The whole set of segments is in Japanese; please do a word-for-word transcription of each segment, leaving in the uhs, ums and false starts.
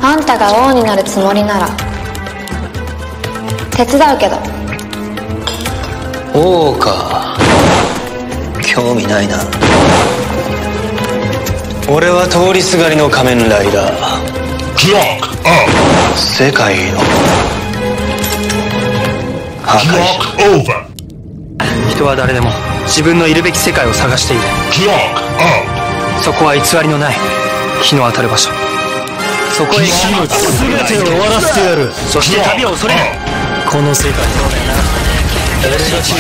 あんたが王になるつもりなら手伝うけど。 王か、興味ないな。俺は通りすがりの仮面ライダー。世界の破壊者。人は誰でも自分のいるべき世界を探している。そこは偽りのない日の当たる場所。そこへ全てを終わらせてやる。そして旅を恐れない。この世界俺が力を使って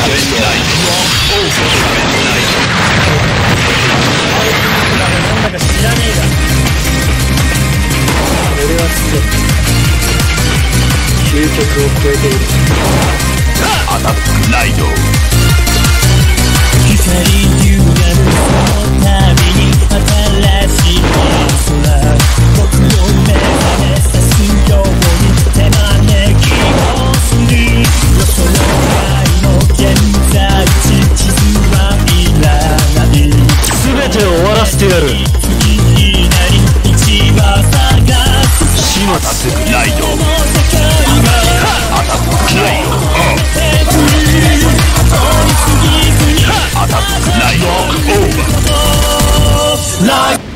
なんだか知らねえが、俺はすでに究極を超えている。アタックライド。光ゆがむその旅に新しい空、僕を目覚めさすように手招きをする。予想外の現在地、地図はいらない。全てを終わらせてやる。次になり道は探す。始末ライド。アタックライド。アタックライド。オーバーライド。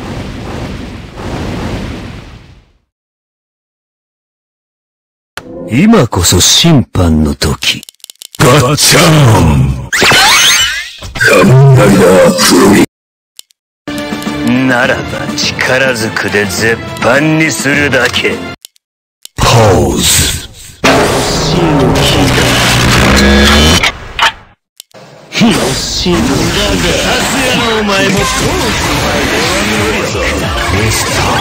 今こそ審判の時。ガッチャーン。仮面ライダーフロミ。ならば力ずくで絶版にするだけ。ポーズ。死を聞いた。死ぬだがさすがのお前もポーズは無理ぞ。ミスタ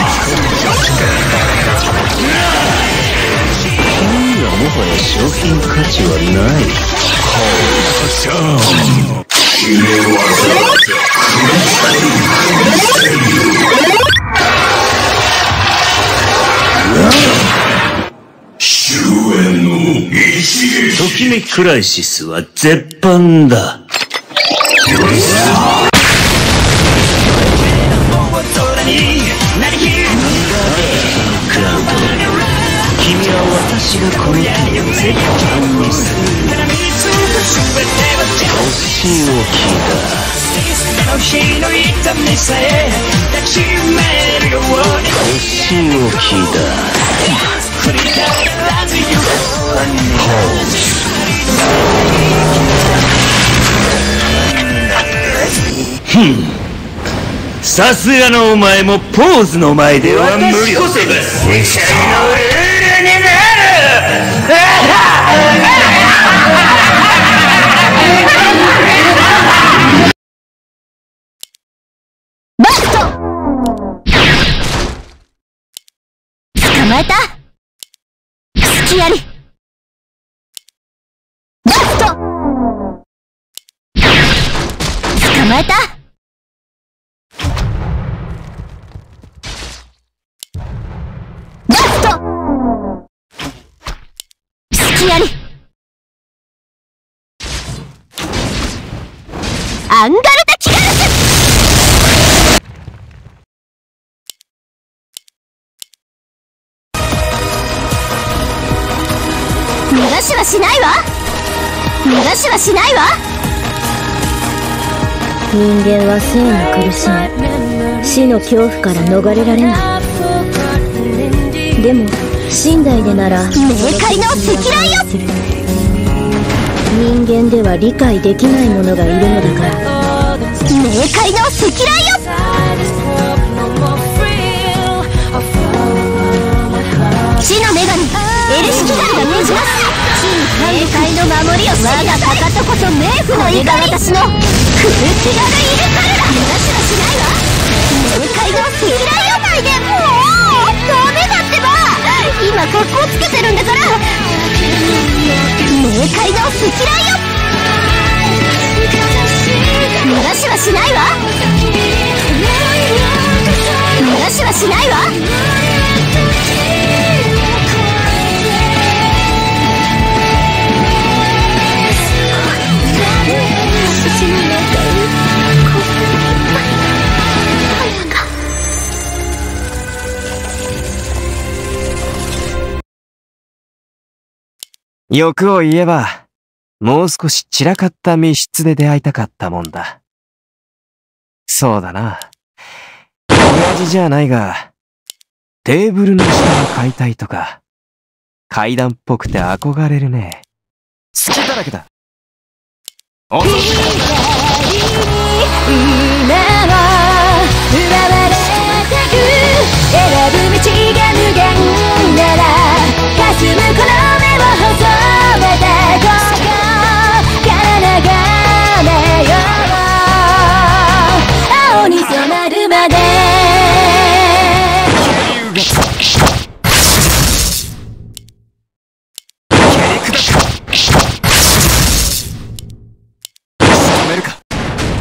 ー君はもはや商品価値はない。ポーズ。決め技終焉の一撃。ときめきクライシスは絶版だ。クラウド、君は私がこの手を絶版にする。星を聞いた。星を聞いた。ふん、さすがのお前もポーズの前では無理。私こそが世界のルールになる。 バスト。捕まえた。隙あり。バスト。捕まえた。バスト。隙あり。アンガルタキガラス。逃がしはしないわ。逃がしはしないわ。人間は生に苦しみ、死の恐怖から逃れられない。でも寝台でなら冥界の赤雷よ。人間では理解できないものがいるのだから。冥界の赤雷よ。死の女神エルシキダルが命じます。冥界の守りを我がかかとこそ冥府の怒り。私のクルチガルイルカルラ。逃がしはしないわ。冥界の赤雷よ。ないで。もうダメだってば。今格好つけてるんだから。冥界の赤雷よ。逃がしはしないわ。逃がしはしないわ。 欲を言えば、もう少し散らかった密室で出会いたかったもんだ。そうだな。親父じゃないが、テーブルの下の解体とか、階段っぽくて憧れるね。好きだらけだ。おっと。 今は奪われたく選ぶ道が無限なら霞むこの目を細めてここから眺めよう青に染まるまで止めるか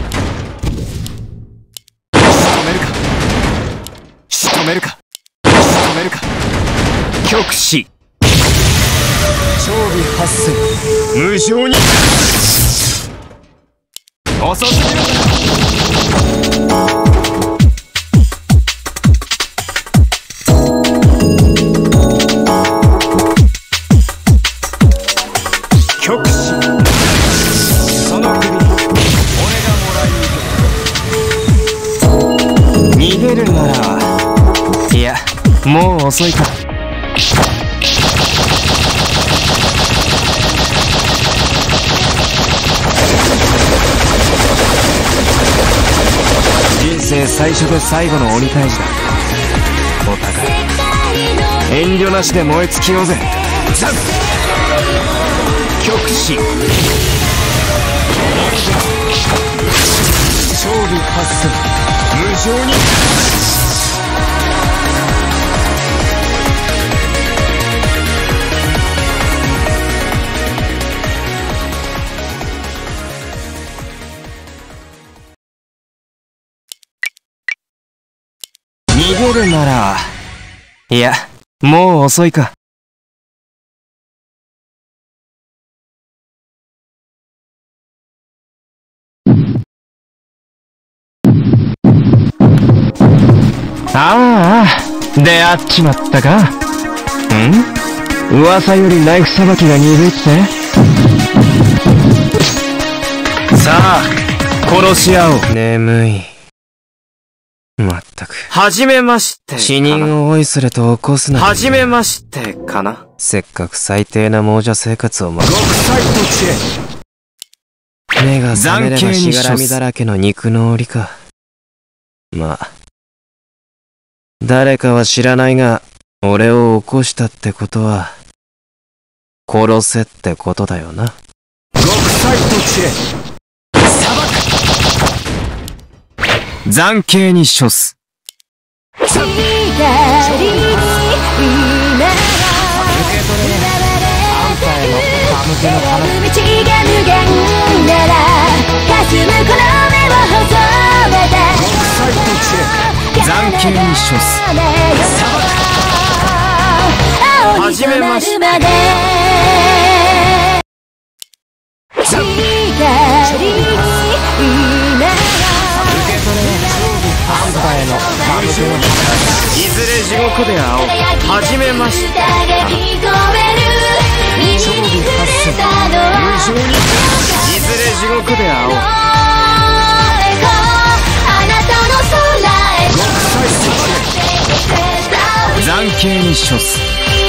仕留めるか仕留めるか極死超微発生無情に遅すぎる極死その首に俺がもらいに行く逃げるならいやもう遅いか人生最初で最後の鬼退治だお互い遠慮なしで燃え尽きようぜザン極死超微発生無情に逃げるならいやもう遅いかああ出会っちまったかん噂よりナイフさばきが鈍いってさあ殺し合おう眠いまったく。はじめまして。死人をおいそれと起こすな。はじめましてかな。せっかく最低な亡者生活を守る。極彩と知恵。目が覚めればしがらみだらけの肉の檻か。まあ。誰かは知らないが、俺を起こしたってことは、殺せってことだよな。極彩と知恵。残刑に処す。いずれ地獄で会おう。はじめまして。超微発生無情にいずれ地獄で会おう。残刑に処す。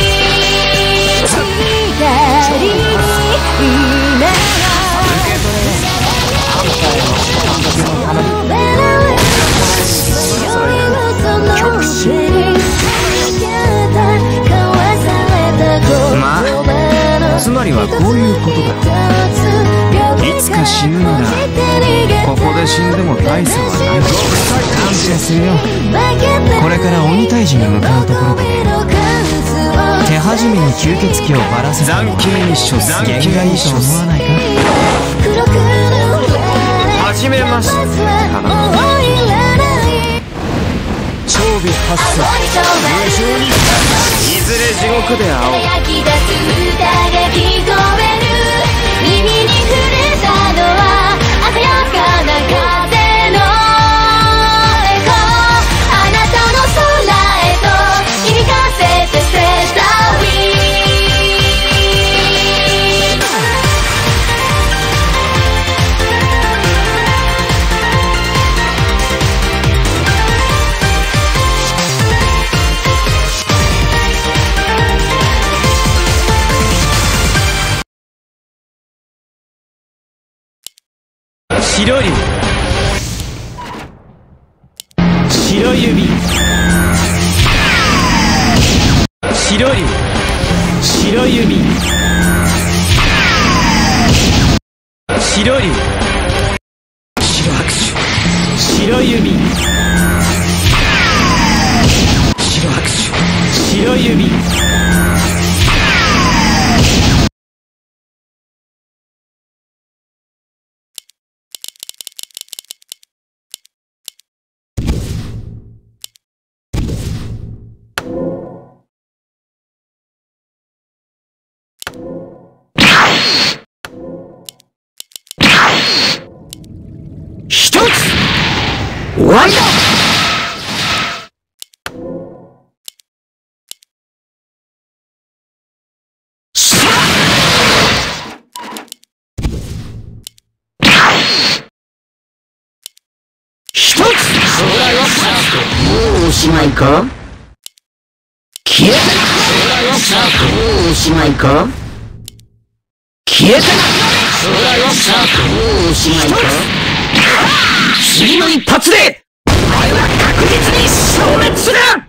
極死。まあつまりはこういうことだ。いつか死ぬならここで死んでも大差はない。感謝するよ。これから鬼退治に向かうところで手始めに吸血鬼をばらせたのは残刑に処す。限界と思わないか。はじめましてかな。超微発生無情にいずれ地獄で会おう。耳に触れたのは鮮やかな風のエコー。あなたの空へと響かせてステージ白龍白指白龍白指白龍白握手白指白握手白指一つ終わりだ。一つもうおしまいか。消えたもうおしまいか。消えたもうおしまいか。次の一発でお前は確実に消滅する。